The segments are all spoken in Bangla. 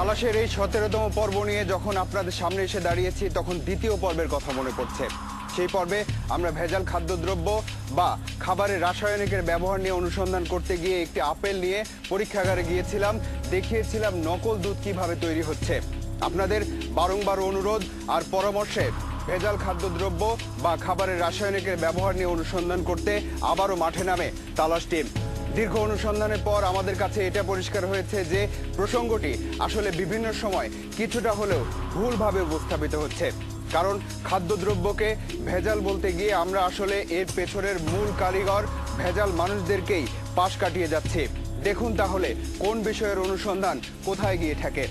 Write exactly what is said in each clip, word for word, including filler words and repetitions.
তালাশের এই সতেরোতম পর্ব নিয়ে যখন আপনাদের সামনে এসে দাঁড়িয়েছি তখন দ্বিতীয় পর্বের কথা মনে পড়ছে। সেই পর্বে আমরা ভেজাল খাদ্যদ্রব্য বা খাবারের রাসায়নিকের ব্যবহার নিয়ে অনুসন্ধান করতে গিয়ে একটি আপেল নিয়ে পরীক্ষাগারে গিয়েছিলাম, দেখিয়েছিলাম নকল দুধ কিভাবে তৈরি হচ্ছে। আপনাদের বারংবার অনুরোধ আর পরামর্শে ভেজাল খাদ্যদ্রব্য বা খাবারের রাসায়নিকের ব্যবহার নিয়ে অনুসন্ধান করতে আবারও মাঠে নামে তালাশ টিম। দীর্ঘ অনুসন্ধানের পর আমাদের কাছে এটা পরিষ্কার হয়েছে যে প্রসঙ্গটি আসলে বিভিন্ন সময় কিছুটা হলেও ভুলভাবে উপস্থাপিত হচ্ছে। কারণ খাদ্যদ্রব্যকে ভেজাল বলতে গিয়ে আমরা আসলে এর পেছনের মূল কারিগর ভেজাল মানুষদেরকেই পাশ কাটিয়ে যাচ্ছি। দেখুন তাহলে কোন বিষয়ের অনুসন্ধান কোথায় গিয়ে ঠেকে।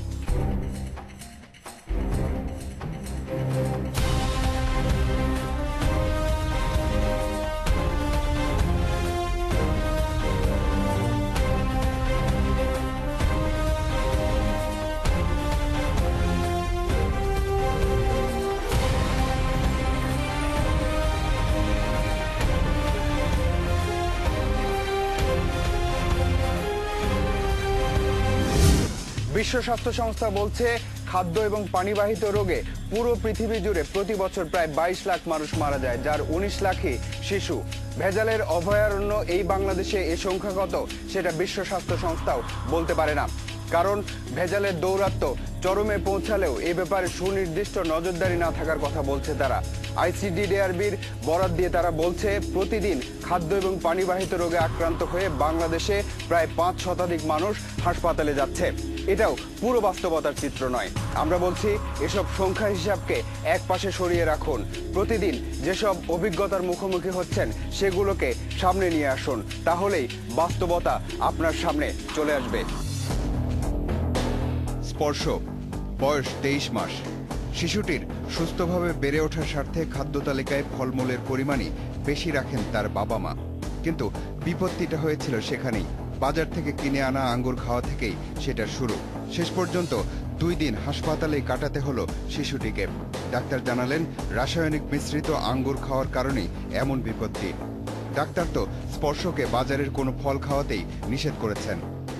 বিশ্ব স্বাস্থ্য সংস্থা বলছে খাদ্য এবং পানিবাহিত রোগে পুরো পৃথিবী জুড়ে প্রতি বছর প্রায় বাইশ লাখ মানুষ মারা যায়, যার উনিশ লাখই শিশু। ভেজালের অভয়ারণ্য এই বাংলাদেশে এ সংখ্যা কত সেটা বিশ্ব স্বাস্থ্য সংস্থাও বলতে পারে না। কারণ ভেজালের দৌরাত্ম্য চরমে পৌঁছালেও এ ব্যাপারে সুনির্দিষ্ট নজরদারি না থাকার কথা বলছে তারা। আইসিডিডিআরবির বরাত দিয়ে তারা বলছে প্রতিদিন খাদ্য এবং পানিবাহিত রোগে আক্রান্ত হয়ে বাংলাদেশে প্রায় পাঁচ শতাধিক মানুষ হাসপাতালে যাচ্ছে। এটাও পুরো বাস্তবতার চিত্র নয়। আমরা বলছি এসব সংখ্যা হিসাবকে এক পাশে সরিয়ে রাখুন। প্রতিদিন যেসব অভিজ্ঞতার মুখোমুখি হচ্ছেন সেগুলোকে সামনে নিয়ে আসুন, তাহলেই বাস্তবতা আপনার সামনে চলে আসবে। স্পর্শ, বয়স তেইশ মাস। শিশুটির সুস্থভাবে বেড়ে ওঠার স্বার্থে খাদ্য তালিকায় ফলমূলের পরিমাণই বেশি রাখেন তার বাবা মা। কিন্তু বিপত্তিটা হয়েছিল সেখানেই। বাজার থেকে কিনে আনা আঙ্গুর খাওয়া থেকেই সেটা শুরু। শেষ পর্যন্ত দুই দিন হাসপাতালেই কাটাতে হলো শিশুটিকে। ডাক্তার জানালেন রাসায়নিক মিশ্রিত আঙ্গুর খাওয়ার কারণেই এমন বিপত্তি। ডাক্তার তো স্পর্শকে বাজারের কোনো ফল খাওয়াতেই নিষেধ করেছেন।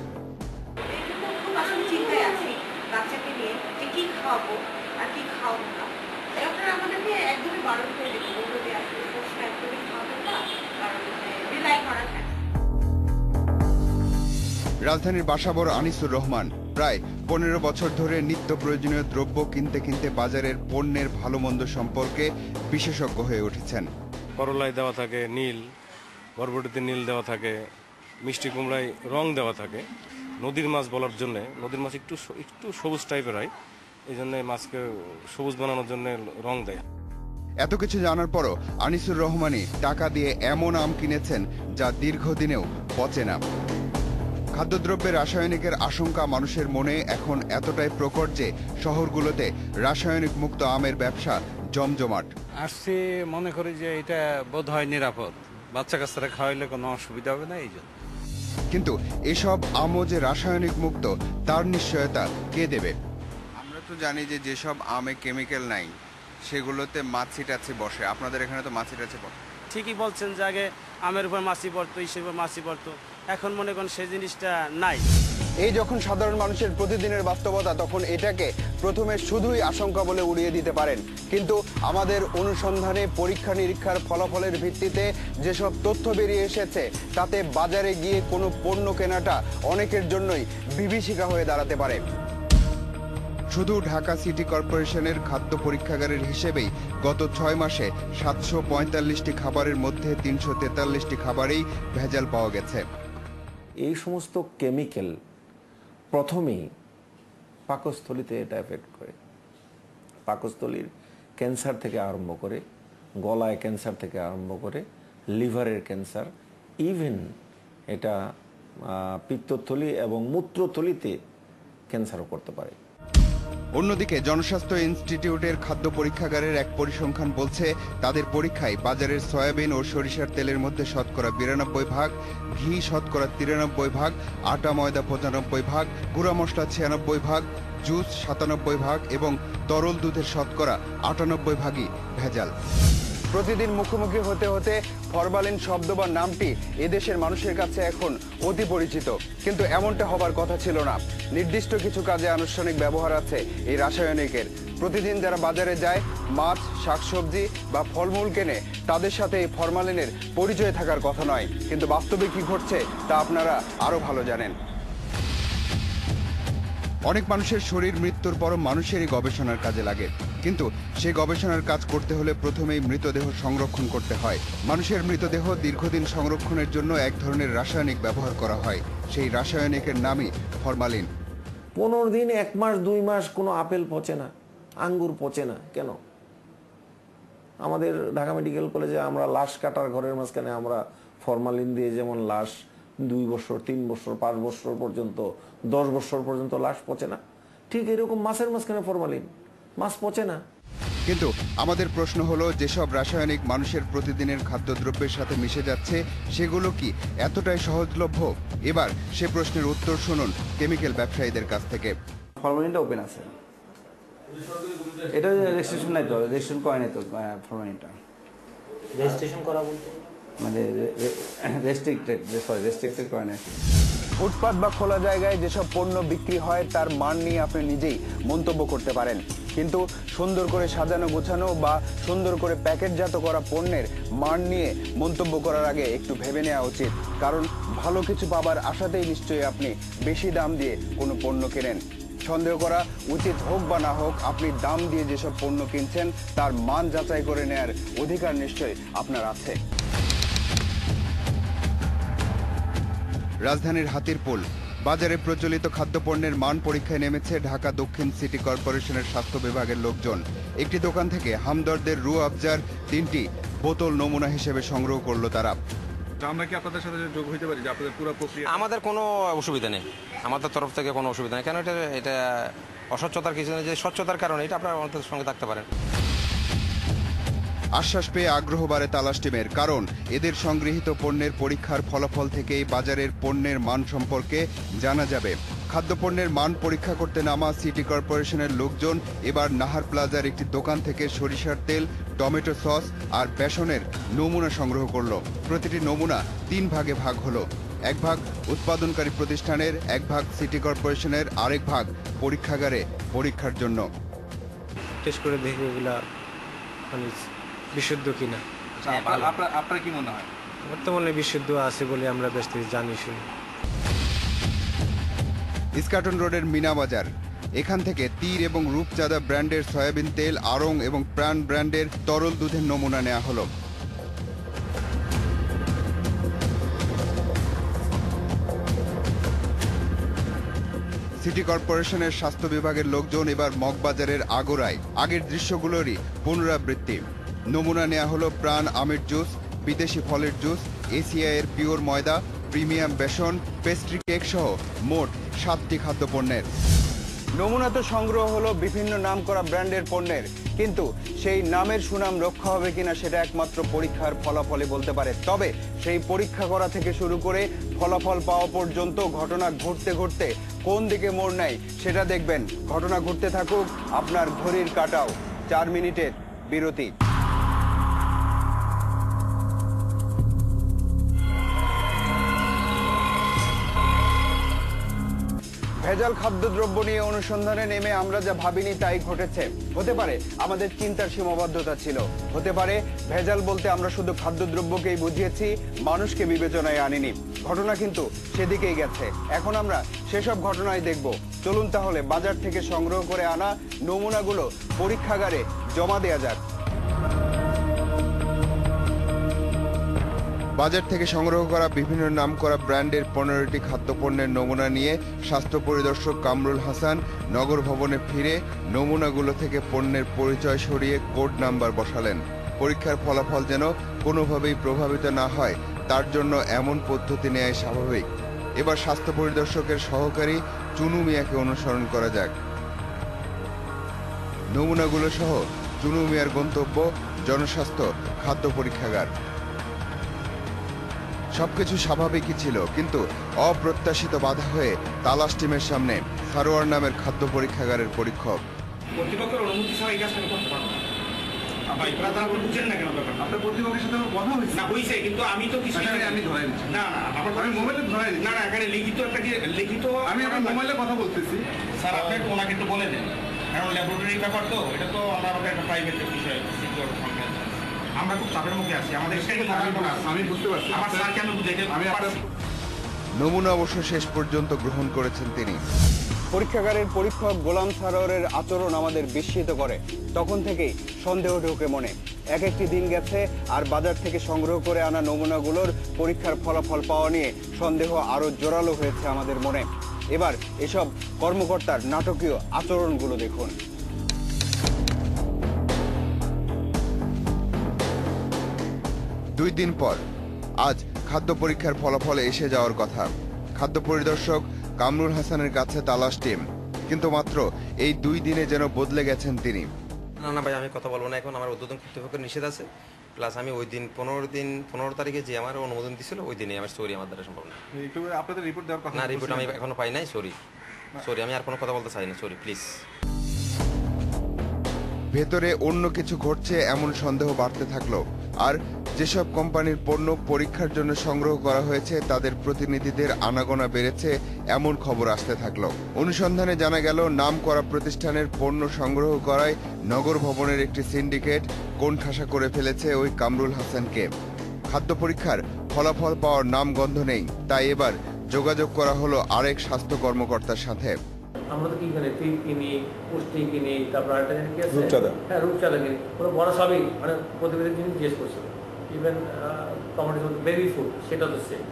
রাজধানীর বাসাবড় আনিসুর রহমান প্রায় পনেরো বছর ধরে নিত্য প্রয়োজনীয় দ্রব্য কিনতে কিনতে বাজারের পণ্যের ভালো মন্দ সম্পর্কে বিশেষজ্ঞ হয়ে উঠেছেন। করলায় দেওয়া থাকে নীল, বরবটিতে নীল দেওয়া থাকে, মিষ্টি কুমড়ায় রং দেওয়া থাকে। নদীর মাছ বলার জন্য নদীর মাছ একটু একটু সবুজ টাইপের হয়, এই জন্য মাছকে সবুজ বানানোর জন্য রং দেয়। এত কিছু জানার পরও আনিসুর রহমানই টাকা দিয়ে এমন আম কিনেছেন যা দীর্ঘদিনেও পচে না। খাদ্যদ্রব্যে রাসায়নিকের আশঙ্কা মানুষের মনে এখন এতটাই প্রকট যে শহরগুলোতে রাসায়নিক মুক্ত আমের ব্যবসা জমজমাট। আসছে মনে করি যে এটা বোধ হয় নিরাপদ, বাচ্চা কাচ্চারা খাওয়াইলে কোনো অসুবিধা হবে না এই জন্য। কিন্তু এসব আমও যে রাসায়নিক মুক্ত তার নিশ্চয়তা কে দেবে? আমরা তো জানি যে যেসব আমে কেমিক্যাল নাই সেগুলোতে মাছি টাছি বসে, আপনাদের এখানে তো মাছি টাছি বসে। ঠিকই বলছেন যে আগে আমের উপর মাছি পড়তো, ইসের উপর মাছি পড়তো, এখন মনে করেন সেই জিনিসটা নাই। এই যখন সাধারণ মানুষের প্রতিদিনের বাস্তবতা, তখন এটাকে প্রথমে শুধুই আশঙ্কা বলে উড়িয়ে দিতে পারেন। কিন্তু আমাদের অনুসন্ধানে পরীক্ষা নিরীক্ষার ফলাফলের ভিত্তিতে যেসব তথ্য বেরিয়ে এসেছে তাতে বাজারে গিয়ে কোনো পণ্য কেনাটা অনেকের জন্যই বিভীষিকা হয়ে দাঁড়াতে পারে। শুধু ঢাকা সিটি কর্পোরেশনের খাদ্য পরীক্ষাগারের হিসেবেই গত ছয় মাসে সাতশো পঁয়তাল্লিশটি খাবারের মধ্যে তিনশো তেতাল্লিশটি খাবারেই ভেজাল পাওয়া গেছে। এই সমস্ত কেমিক্যাল প্রথমেই পাকস্থলীতে এটা এফেক্ট করে। পাকস্থলীর ক্যান্সার থেকে আরম্ভ করে, গলায় ক্যান্সার থেকে আরম্ভ করে, লিভারের ক্যান্সার, ইভেন এটা পিত্তথলি এবং মূত্রথলিতে ক্যান্সারও করতে পারে। অন্যদিকে জনস্বাস্থ্য ইনস্টিটিউটের খাদ্য পরীক্ষাগারের এক পরিসংখ্যান বলছে তাদের পরীক্ষায় বাজারের সয়াবিন ও সরিষার তেলের মধ্যে শতকরা বিরানব্বই ভাগ, ঘি শতকরা তিরানব্বই ভাগ, আটা ময়দা পঁচানব্বই ভাগ, গুঁড়া মশলা ছিয়ানব্বই ভাগ, জুস সাতানব্বই ভাগ এবং তরল দুধের শতকরা আটানব্বই ভাগই ভেজাল। প্রতিদিন মুখোমুখি হতে হতে ফরমালিন শব্দ বা নামটি এদেশের মানুষের কাছে এখন অতি পরিচিত, কিন্তু এমনটা হবার কথা ছিল না। নির্দিষ্ট কিছু কাজে আনুষ্ঠানিক ব্যবহার আছে এই রাসায়নিকের। প্রতিদিন যারা বাজারে যায় মাছ, শাকসবজি বা ফলমূল কেনে, তাদের সাথে এই ফরমালিনের পরিচয় থাকার কথা নয়, কিন্তু বাস্তবে কি ঘটছে তা আপনারা আরো ভালো জানেন। অনেক মানুষের শরীর মৃত্যুর পরও মানুষেরই গবেষণার কাজে লাগে, কিন্তু সেই গবেষণার কাজ করতে হলে প্রথমেই মৃতদেহ সংরক্ষণ করতে হয়। মানুষের মৃতদেহ দীর্ঘদিন সংরক্ষণের জন্য এক ধরনের রাসায়নিক ব্যবহার করা হয়, সেই রাসায়নিকের নামই ফরমালিন। পনেরো দিন, এক মাস, দুই মাস কোনো আপেল পচে না, আঙ্গুর পচে না কেন? আমাদের ঢাকা মেডিকেল কলেজে আমরা লাশ কাটার ঘরের মাঝখানে আমরা ফরমালিন দিয়ে যেমন লাশ দুই বছর, তিন বছর, পাঁচ বছর পর্যন্ত, দশ বছর পর্যন্ত লাশ পচে না, ঠিক এরকম মাছের মাঝখানে ফরমালিন, মাছ পচে না। কিন্তু আমাদের প্রশ্ন হলো, যেসব রাসায়নিক মানুষের প্রতিদিনের খাদ্যদ্রব্যের সাথে মিশে যাচ্ছে সেগুলো কি এতটাই সহজলভ্য? এবার সে প্রশ্নের উত্তর শুনুন কেমিক্যাল ব্যবসায়ীদের কাছ থেকে। ফরমালিনটা ওপেন আছে, এটা রেজিস্ট্রেশন নাই তো, রেজিস্ট্রেশন করে নাই তো ফরমালিনটা। রেজিস্ট্রেশন করা বলতে মানে রেস্ট্রিক্টেড, সরি রেস্ট্রিক্টেড করে নাই। ফুটপাত বা খোলা জায়গায় যেসব পণ্য বিক্রি হয় তার মান নিয়ে আপনি নিজেই মন্তব্য করতে পারেন, কিন্তু সুন্দর করে সাজানো গোছানো বা সুন্দর করে প্যাকেটজাত করা পণ্যের মান নিয়ে মন্তব্য করার আগে একটু ভেবে নেওয়া উচিত, কারণ ভালো কিছু পাবার আশাতেই নিশ্চয়ই আপনি বেশি দাম দিয়ে কোনো পণ্য কেনেন। সন্দেহ করা উচিত হোক বা না হোক, আপনি দাম দিয়ে যেসব পণ্য কিনছেন তার মান যাচাই করে নেয়ার অধিকার নিশ্চয়ই আপনার আছে। রাজধানীর হাতিরপুল বাজারে প্রচলিত খাদ্যপণ্যের মান পরীক্ষায় নেমেছে ঢাকা দক্ষিণ সিটি কর্পোরেশনের স্বাস্থ্য বিভাগের লোকজন। একটি দোকান থেকে হামদর্দের রু আফজার তিনটি বোতল নমুনা হিসেবে সংগ্রহ করলো তারা। আমরা কি আপনাদের সাথে যোগ হইতে পারি যে আপনাদের পুরো প্রক্রিয়া? আমাদের কোনো অসুবিধা নেই, আমাদের তরফ থেকে কোনো অসুবিধা নেই। কেন এটা এটা অস্বচ্ছতার কিছু নেই, যে স্বচ্ছতার কারণে এটা আপনারা আমাদের সঙ্গে থাকতে পারেন। আশ্বাস পেয়ে আগ্রহ বাড়ে তালাশ টিমের, কারণ এদের সংগৃহীত পণ্যের পরীক্ষার ফলাফল থেকেই বাজারের পণ্যের মান সম্পর্কে জানা যাবে। খাদ্যপণ্যের মান পরীক্ষা করতে নামা সিটি কর্পোরেশনের লোকজন এবার নাহার প্লাজার একটি দোকান থেকে সরিষার তেল, টমেটো সস আর বেসনের নমুনা সংগ্রহ করলো। প্রতিটি নমুনা তিন ভাগে ভাগ হলো, এক ভাগ উৎপাদনকারী প্রতিষ্ঠানের, এক ভাগ সিটি কর্পোরেশনের, আরেক ভাগ পরীক্ষাগারে পরীক্ষার জন্য। টেস্ট করে দেখি এগুলা মানে বিশুদ্ধ কিনা। আপনার কি মনে হয়? বর্তমানে বিশুদ্ধ আছে বলে আমরা বেশ জানি শুনি। ইস্কাটন রোডের মিনা বাজার, এখান থেকে তীর এবং রূপচাঁদা ব্র্যান্ডের সয়াবিন তেল, আড়ং এবং প্রাণ ব্র্যান্ডের তরল দুধের নমুনা নেওয়া হলো। সিটি কর্পোরেশনের স্বাস্থ্য বিভাগের লোকজন এবার মগবাজারের আগোড়ায় আগের দৃশ্যগুলোরই পুনরাবৃত্তি। নমুনা নেওয়া হলো প্রাণ আমের জুস, বিদেশি ফলের জুস, এসিআই এর পিওর ময়দা, প্রিমিয়াম বেসন, পেস্ট্রি কেক সহ মোট সাতটি খাদ্যপণ্যের নমুনা। তো সংগ্রহ হলো বিভিন্ন নামকরা ব্র্যান্ডের পণ্যের, কিন্তু সেই নামের সুনাম রক্ষা হবে কিনা সেটা একমাত্র পরীক্ষার ফলাফলে বলতে পারে। তবে সেই পরীক্ষা করা থেকে শুরু করে ফলাফল পাওয়া পর্যন্ত ঘটনা ঘটতে ঘটতে কোন দিকে মোড় নেয় সেটা দেখবেন। ঘটনা ঘটতে থাকুক, আপনার ঘড়ির কাঁটাও চার মিনিটের বিরতি। ভেজাল খাদ্যদ্রব্য নিয়ে অনুসন্ধানে নেমে আমরা যা ভাবিনি তাই ঘটেছে। হতে পারে আমাদের চিন্তার সীমাবদ্ধতা ছিল, হতে পারে ভেজাল বলতে আমরা শুধু খাদ্যদ্রব্যকেই বুঝিয়েছি, মানুষকে বিবেচনায় আনিনি। ঘটনা কিন্তু সেদিকেই গেছে। এখন আমরা সেসব ঘটনাই দেখব। চলুন তাহলে বাজার থেকে সংগ্রহ করে আনা নমুনাগুলো পরীক্ষাগারে জমা দেয়া যাক। বাজার থেকে সংগ্রহ করা বিভিন্ন নামকরা ব্র্যান্ডের পনেরোটি খাদ্যপণ্যের নমুনা নিয়ে স্বাস্থ্য পরিদর্শক কামরুল হাসান নগর ভবনে ফিরে নমুনাগুলো থেকে পণ্যের পরিচয় সরিয়ে কোড নাম্বার বসালেন। পরীক্ষার ফলাফল যেন কোনোভাবেই প্রভাবিত না হয় তার জন্য এমন পদ্ধতি নেওয়াই স্বাভাবিক। এবার স্বাস্থ্য পরিদর্শকের সহকারী চুনু মিয়াকে অনুসরণ করা যাক। নমুনাগুলো সহ চুনু মিয়ার গন্তব্য জনস্বাস্থ্য খাদ্য পরীক্ষাগার। সবকিছু স্বাভাবিকই ছিল, কিন্তু অপ্রত্যাশিত বাধা হয়ে তালাশ টিমের সামনে সারোয়ার নামের খাদ্য পরীক্ষাগারের পরীক্ষক। কর্তৃপক্ষের অনুমতি ছাড়া এই কাজটা করতে পারবো না। ভাই আপনারা বুঝছেন না কেন ব্যাপারটা? আপনার প্রতিপক্ষের সাথে আমার কথা হয়েছে না হয়েছে, কিন্তু আমি তো কিছু আচ্ছা, আমি ধরাই দিচ্ছি। না না আমার আমি মোবাইলে ধরাই দিচ্ছি। না না এখানে লিখিত একটা কি লিখিত আমি আমার মোবাইলে কথা বলতেছি। স্যার আপনি একটু ওনাকে একটু বলে দেন, কারণ ল্যাবরেটরির ব্যাপার তো এটা তো আমরা আমাদের একটা প্রাইভেট বিষয় সিকিউর সঙ্গে আছে। আমরা খুব চাপের মুখে আছি, আমাদের সেটাই আমি বুঝতে পারছি আমার স্যার কেন দেখে আমি আপনার নমুনা অবশ্য শেষ পর্যন্ত গ্রহণ করেছেন তিনি। পরীক্ষাগারের পরীক্ষক গোলাম সারোয়ারের আচরণ আমাদের বিস্মিত করে। তখন থেকেই সন্দেহ ঢোকে মনে। এক একটি দিন গেছে আর বাজার থেকে সংগ্রহ করে আনা নমুনাগুলোর পরীক্ষার ফলাফল পাওয়া নিয়ে সন্দেহ আরো জোরালো হয়েছে আমাদের মনে। এবার এসব কর্মকর্তার নাটকীয় আচরণগুলো দেখুন। দুই দিন পর আজ খাদ্য পরীক্ষার ফলাফল এসে যাওয়ার কথা। খাদ্য পরিদর্শক কামরুল হাসানের কাছে তালাশ টিম, কিন্তু মাত্র এই দুই দিনে যেন বদলে গেছেন তিনি। না না ভাই, আমি কথা বলবো না এখন, আমার উদ্বোধন কর্তৃপক্ষের নিষেধ আছে। প্লাস আমি ওই দিন পনেরো দিন পনেরো তারিখে যে আমার অনুমোদন দিছিল ওই দিনে আমার সরি আমার দ্বারা সম্ভব না। একটু আপনাদের রিপোর্ট দেওয়ার কথা না, রিপোর্ট আমি এখনো পাই নাই, সরি সরি আমি আর কোনো কথা বলতে চাই না, সরি প্লিজ। ভেতরে অন্য কিছু ঘটছে এমন সন্দেহ বাড়তে থাকলো। আর যেসব কোম্পানির পণ্য পরীক্ষার জন্য সংগ্রহ করা হয়েছে তাদের প্রতিনিধিদের আনাগোনা বেড়েছে এমন খবর আসতে থাকলো। অনুসন্ধানে জানা গেল নাম করা প্রতিষ্ঠানের পণ্য সংগ্রহ করায় নগর ভবনের একটি সিন্ডিকেট কোণঠাসা করে ফেলেছে ওই কামরুল হাসানকে। খাদ্য পরীক্ষার ফলাফল পাওয়ার নাম গন্ধ নেই, তাই এবার যোগাযোগ করা হলো আরেক স্বাস্থ্য কর্মকর্তার সাথে। আমরা তো কি কিনে তিল কিনি, পুষ্টি কিনি, তারপর একটা জিনিস কি আছে রূপচাঁদা। হ্যাঁ রূপচাঁদা কিনি, ওরা বড় সবই মানে প্রতিবেদন জিনিস জিজ্ঞেস করছিল। ইভেন টমেটো বেবি ফুড সেটা তো সেম।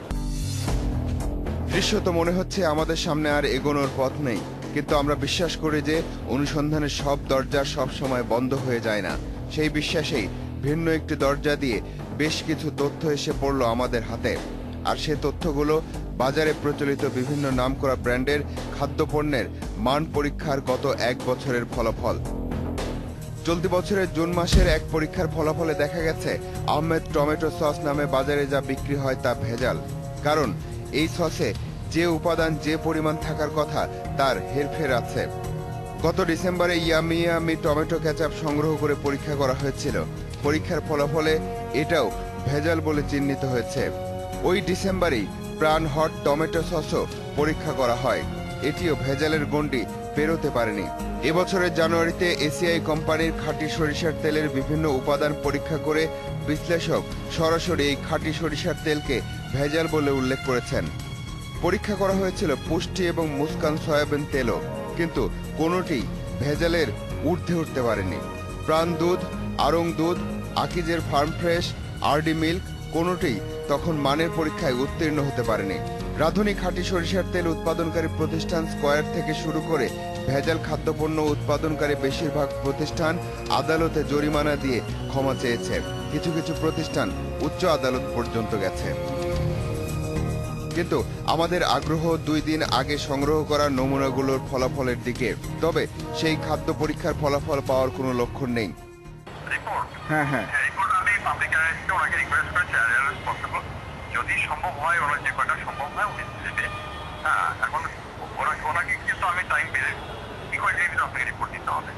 দৃশ্য তো মনে হচ্ছে আমাদের সামনে আর এগোনোর পথ নেই, কিন্তু আমরা বিশ্বাস করি যে অনুসন্ধানের সব দরজা সব সময় বন্ধ হয়ে যায় না। সেই বিশ্বাসেই ভিন্ন একটি দরজা দিয়ে বেশ কিছু তথ্য এসে পড়লো আমাদের হাতে। আর সে তথ্যগুলো বাজারে প্রচলিত বিভিন্ন নামকরা ব্র্যান্ডের খাদ্যপণ্যের মান পরীক্ষার গত এক বছরের ফলাফল। চলতি বছরের জুন মাসের এক পরীক্ষার ফলাফলে দেখা গেছে আহমেদ টমেটো সস নামে বাজারে যা বিক্রি হয় তা ভেজাল। কারণ এই সসে যে উপাদান যে পরিমাণ থাকার কথা তার হেরফের আছে। গত ডিসেম্বরে ইয়ামি ইয়ামি টমেটো কেচাপ সংগ্রহ করে পরীক্ষা করা হয়েছিল। পরীক্ষার ফলাফলে এটাও ভেজাল বলে চিহ্নিত হয়েছে। ওই ডিসেম্বরেই প্রাণ হট টমেটো সসও পরীক্ষা করা হয়, এটিও ভেজালের গণ্ডি পেরোতে পারেনি। এবছরের জানুয়ারিতে এসিআই কোম্পানির খাঁটি সরিষার তেলের বিভিন্ন উপাদান পরীক্ষা করে বিশ্লেষক সরাসরি এই খাঁটি সরিষার তেলকে ভেজাল বলে উল্লেখ করেছেন। পরীক্ষা করা হয়েছিল পুষ্টি এবং মুস্কান সয়াবিন তেলও, কিন্তু কোনোটি ভেজালের ঊর্ধ্বে উঠতে পারেনি। প্রাণ দুধ, আড়ং দুধ, আকিজের ফার্ম ফ্রেশ, আরডি মিল্ক কোনোটি তখন মানের পরীক্ষায় উত্তীর্ণ হতে পারেনি। রাঁধুনি খাঁটি সরিষার তেল উৎপাদনকারী প্রতিষ্ঠান স্কয়ার থেকে শুরু করে ভেজাল খাদ্যপণ্য উৎপাদনকারী বেশিরভাগ প্রতিষ্ঠান আদালতে জরিমানা দিয়ে ক্ষমা চেয়েছে। কিছু কিছু প্রতিষ্ঠান উচ্চ আদালত পর্যন্ত গেছে। কিন্তু আমাদের আগ্রহ দুই দিন আগে সংগ্রহ করা নমুনাগুলোর ফলাফলের দিকে। তবে সেই খাদ্য পরীক্ষার ফলাফল পাওয়ার কোনো লক্ষণ নেই। হ্যাঁ হ্যাঁ যদি সম্ভব হয় ওনার যে কটা সম্ভব হয় উনি দেবে। হ্যাঁ এখন ওনাকে কিন্তু আমি টাইম পেয়ে কি করে আপনাকে রিপোর্ট দিতে হবে।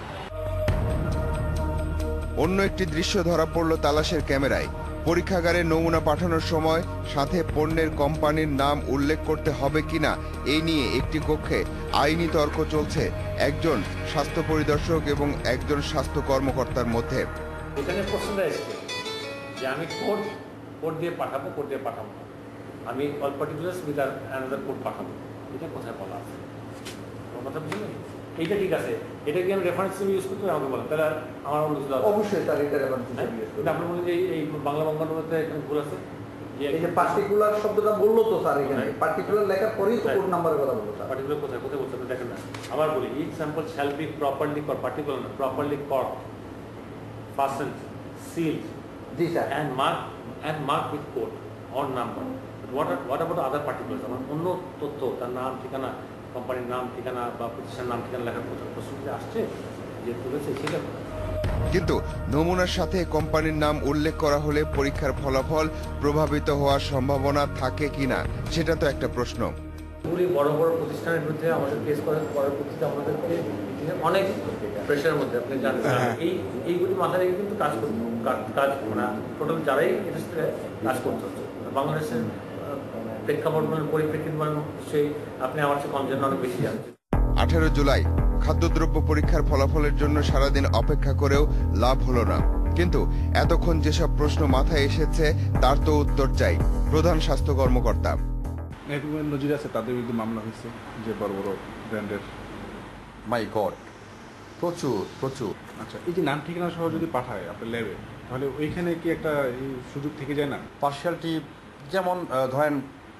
অন্য একটি দৃশ্য ধরা পড়ল তালাশের ক্যামেরায়। পরীক্ষাগারে নমুনা পাঠানোর সময় সাথে পণ্যের কোম্পানির নাম উল্লেখ করতে হবে কিনা এই নিয়ে একটি কক্ষে আইনি তর্ক চলছে একজন স্বাস্থ্য পরিদর্শক এবং একজন স্বাস্থ্য কর্মকর্তার মধ্যে। এখানে প্রশ্নটা এসছে যে আমি কোড কোড দিয়ে পাঠাবো, কোড দিয়ে পাঠাবো আমি all particulars with another code পাঠাবো, এটা কোথায় বলা আছে? আমার কথা বুঝলেন? এইটা ঠিক আছে, এটা কি আমি রেফারেন্স হিসেবে ইউজ করতে আমাকে বলেন, তাহলে আমার অবশ্যই তার এটা রেফারেন্স হিসেবে ইউজ করতে। আপনি বলেন যে এই বাংলা বঙ্গানুবাদে এখানে ভুল আছে, এই যে পার্টিকুলার শব্দটা বললো তো স্যার, এখানে পার্টিকুলার লেখার পরেই তো কোড নাম্বারের কথা বললো স্যার। পার্টিকুলার কোথায় কোথায় বলতে দেখেন না, আবার বলি each sample shall be properly কর, পার্টিকুলার না প্রপারলি কর, fastened, sealed, জি sir, and marked and marked with code or number. But what are, what about other particulars? আমার অন্য তথ্য, তার নাম ঠিকানা, কোম্পানির নাম ঠিকানা বা প্রতিষ্ঠানের নাম ঠিকানা লেখার প্রশ্ন আসছে যে তুলেছে সেটা। কিন্তু নমুনার সাথে কোম্পানির নাম উল্লেখ করা হলে পরীক্ষার ফলাফল প্রভাবিত হওয়ার সম্ভাবনা থাকে কিনা সেটা তো একটা প্রশ্ন। পুরো বড় বড় প্রতিষ্ঠানের বিরুদ্ধে আমাদের কেস করার পরবর্তীতে আমাদেরকে যে অনেক প্রেশারের মধ্যে আপনি জানেন এই এইগুলি মাথায় রেখে কিন্তু কাজ করতে কাজ মানে টোটাল যারাই ইন্ডাস্ট্রিতে কাজ করতে হচ্ছে বাংলাদেশের প্রেক্ষাপট মানে পরিপ্রেক্ষিত মানে সেই আপনি আমার চেয়ে কম জন্য অনেক বেশি জানছেন। আঠারো জুলাই খাদ্যদ্রব্য পরীক্ষার ফলাফলের জন্য সারাদিন অপেক্ষা করেও লাভ হলো না, কিন্তু এতক্ষণ যেসব প্রশ্ন মাথায় এসেছে তার তো উত্তর চাই প্রধান স্বাস্থ্য কর্মকর্তা। নজির আছে তাদের বিরুদ্ধে মামলা হয়েছে যে বড় বড় ব্র্যান্ডের। মাই গড, প্রচুর প্রচুর। আচ্ছা, এই যে নাম ঠিকানা সহ যদি পাঠায় আপনার ল্যাবে, তাহলে ওইখানে কি একটা সুযোগ থেকে যায় না? পার্সিয়ালিটি যেমন ধরেন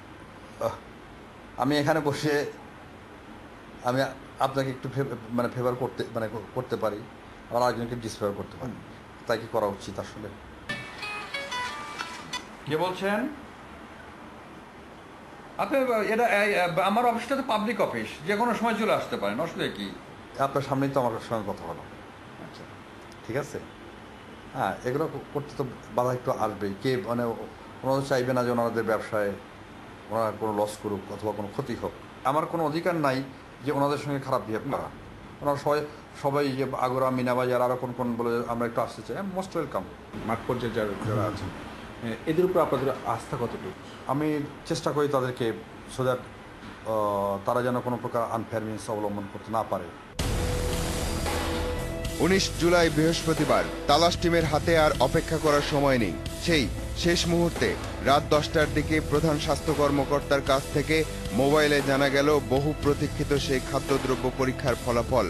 আমি এখানে বসে আমি আপনাকে একটু মানে ফেভার করতে মানে করতে পারি, আবার আরেকজনকে ডিসফেভার করতে পারি, তাই কি করা উচিত আসলে? কে বলছেন? আপনি এটা আমার অফিসটা তো পাবলিক অফিস, যে কোনো সময় চলে আসতে পারেন, অসুবিধা কি? আপনার সামনেই তো আমার সঙ্গে কথা হলো। আচ্ছা ঠিক আছে, হ্যাঁ এগুলো করতে তো বাধা একটু আসবেই। কে মানে ওনারা চাইবে না যে ওনাদের ব্যবসায় ওনারা কোনো লস করুক অথবা কোনো ক্ষতি হোক। আমার কোনো অধিকার নাই যে ওনাদের সঙ্গে খারাপ বিহেভ করা। ওনারা সবাই সবাই যে আগরা মিনাবাজার আরও কোন কোন বলে আমরা একটু আসতে চাই, মোস্ট ওয়েলকাম। মাঠ পর্যায়ে যারা যারা আছেন এদের উপর আপনাদের আস্থা কতটুকু? আমি চেষ্টা করি তাদেরকে সো দ্যাট তারা যেন কোনো প্রকার আনফেয়ার মিন্স অবলম্বন করতে না পারে। উনিশ জুলাই বৃহস্পতিবার তালাশ টিমের হাতে আর অপেক্ষা করার সময় নেই। সেই শেষ মুহূর্তে রাত দশটার দিকে প্রধান স্বাস্থ্য কর্মকর্তার কাছ থেকে মোবাইলে জানা গেল বহু প্রতীক্ষিত সেই খাদ্যদ্রব্য পরীক্ষার ফলাফল।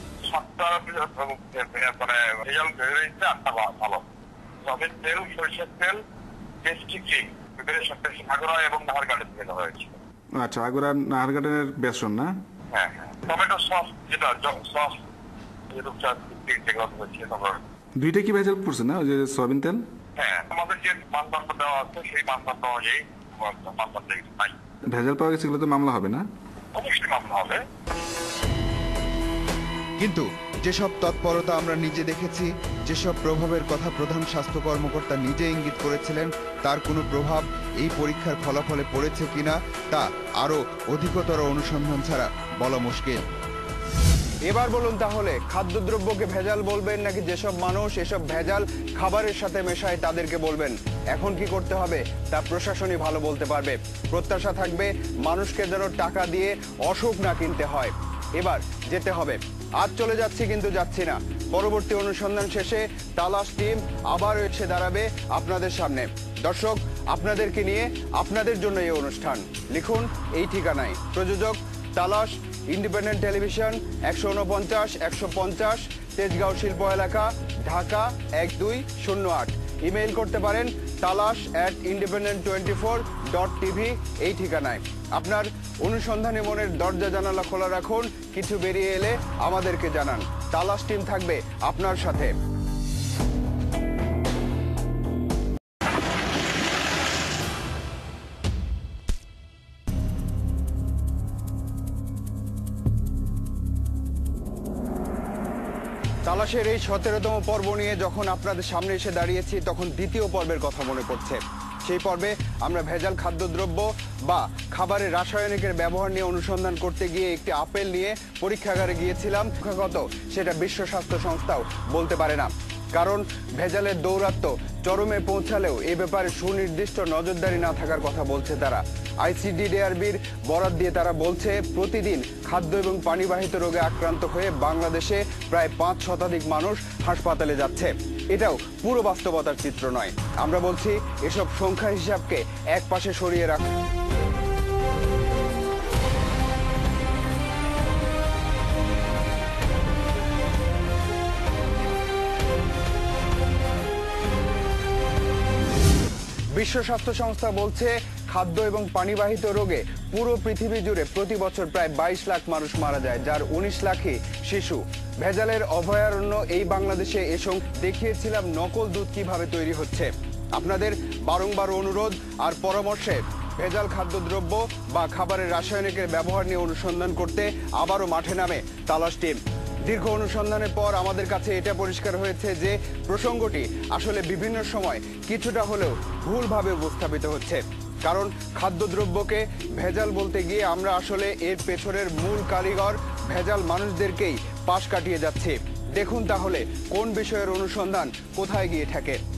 আচ্ছা, আগরা নাহারগার্ডেনের বেসন না? হ্যাঁ, টমেটো সস যেটা সস দুইটা কি ভেজাল পড়ছে না, ওই যে সয়াবিন তেল? হ্যাঁ, আমাদের যে মানদণ্ড দেওয়া আছে সেই মানদণ্ড অনুযায়ী মানদণ্ড নাই। ভেজাল পাওয়া গেছে, এগুলো তো মামলা হবে না? অবশ্যই মামলা হবে। কিন্তু যেসব তৎপরতা আমরা নিজে দেখেছি, যেসব প্রভাবের কথা প্রধান স্বাস্থ্য কর্মকর্তা নিজে ইঙ্গিত করেছিলেন, তার কোনো প্রভাব এই পরীক্ষার ফলাফলে পড়েছে কিনা তা আরো অধিকতর অনুসন্ধান ছাড়া বলা মুশকিল। এবার বলুন তাহলে, খাদ্যদ্রব্যকে ভেজাল বলবেন নাকি যেসব মানুষ এসব ভেজাল খাবারের সাথে মেশায় তাদেরকে বলবেন? এখন কি করতে হবে তা প্রশাসনই ভালো বলতে পারবে। প্রত্যাশা থাকবে মানুষকে যেন টাকা দিয়ে অসুখ না কিনতে হয়। এবার যেতে হবে। আজ চলে যাচ্ছি কিন্তু যাচ্ছি না। পরবর্তী অনুসন্ধান শেষে তালাশ টিম আবার এসে দাঁড়াবে আপনাদের সামনে। দর্শক, আপনাদেরকে নিয়ে আপনাদের জন্য এই অনুষ্ঠান। লিখুন এই ঠিকানায়। প্রযোজক তালাশ, ইন্ডিপেন্ডেন্ট টেলিভিশন, একশো উনপঞ্চাশ একশো পঞ্চাশ তেজগাঁও শিল্প এলাকা, ঢাকা এক দুই শূন্য আট। ইমেইল করতে পারেন Talash at independent twenty four dot TV এই ঠিকানায়। আপনার অনুসন্ধানী মনের দরজা জানালা খোলা রাখুন। কিছু বেরিয়ে এলে আমাদেরকে জানান। তালাশ টিম থাকবে আপনার সাথে। তালাশের এই সতেরোতম পর্ব নিয়ে যখন আপনাদের সামনে এসে দাঁড়িয়েছি, তখন দ্বিতীয় পর্বের কথা মনে পড়ছে। সেই পর্বে আমরা ভেজাল খাদ্যদ্রব্য বা খাবারের রাসায়নিকের ব্যবহার নিয়ে অনুসন্ধান করতে গিয়ে একটি আপেল নিয়ে পরীক্ষাগারে গিয়েছিলাম। কত সেটা বিশ্ব স্বাস্থ্য সংস্থাও বলতে পারে না, কারণ ভেজালের দৌরাত্ম্য চরমে পৌঁছালেও এ ব্যাপারে সুনির্দিষ্ট নজরদারি না থাকার কথা বলছে তারা। আইসিডিডিআরবির বরাত দিয়ে তারা বলছে, প্রতিদিন খাদ্য এবং পানিবাহিত রোগে আক্রান্ত হয়ে বাংলাদেশে প্রায় পাঁচ শতাধিক মানুষ হাসপাতালে যাচ্ছে। এটাও পুরো বাস্তবতার চিত্র নয়। আমরা বলছি, এসব সংখ্যা হিসাবকে এক পাশে সরিয়ে রাখুন। বিশ্ব স্বাস্থ্য সংস্থা বলছে, খাদ্য এবং পানিবাহিত রোগে পুরো পৃথিবী জুড়ে প্রতি বছর প্রায় বাইশ লাখ মানুষ মারা যায়, যার উনিশ লাখই শিশু। ভেজালের অভয়ারণ্য এই বাংলাদেশে এসব দেখিয়েছিলাম নকল দুধ কিভাবে তৈরি হচ্ছে। আপনাদের বারংবার অনুরোধ আর পরামর্শে ভেজাল খাদ্যদ্রব্য বা খাবারের রাসায়নিকের ব্যবহার নিয়ে অনুসন্ধান করতে আবারও মাঠে নামে তালাশ টিম। দীর্ঘ অনুসন্ধানের পর আমাদের কাছে এটা পরিষ্কার হয়েছে যে প্রসঙ্গটি আসলে বিভিন্ন সময় কিছুটা হলেও ভুলভাবে উপস্থাপিত হচ্ছে। কারণ খাদ্যদ্রব্যকে ভেজাল বলতে গিয়ে আমরা আসলে এর পেছনের মূল কারিগর ভেজাল মানুষদেরকেই পাশ কাটিয়ে যাচ্ছে। দেখুন তাহলে কোন বিষয়ের অনুসন্ধান কোথায় গিয়ে ঠেকে।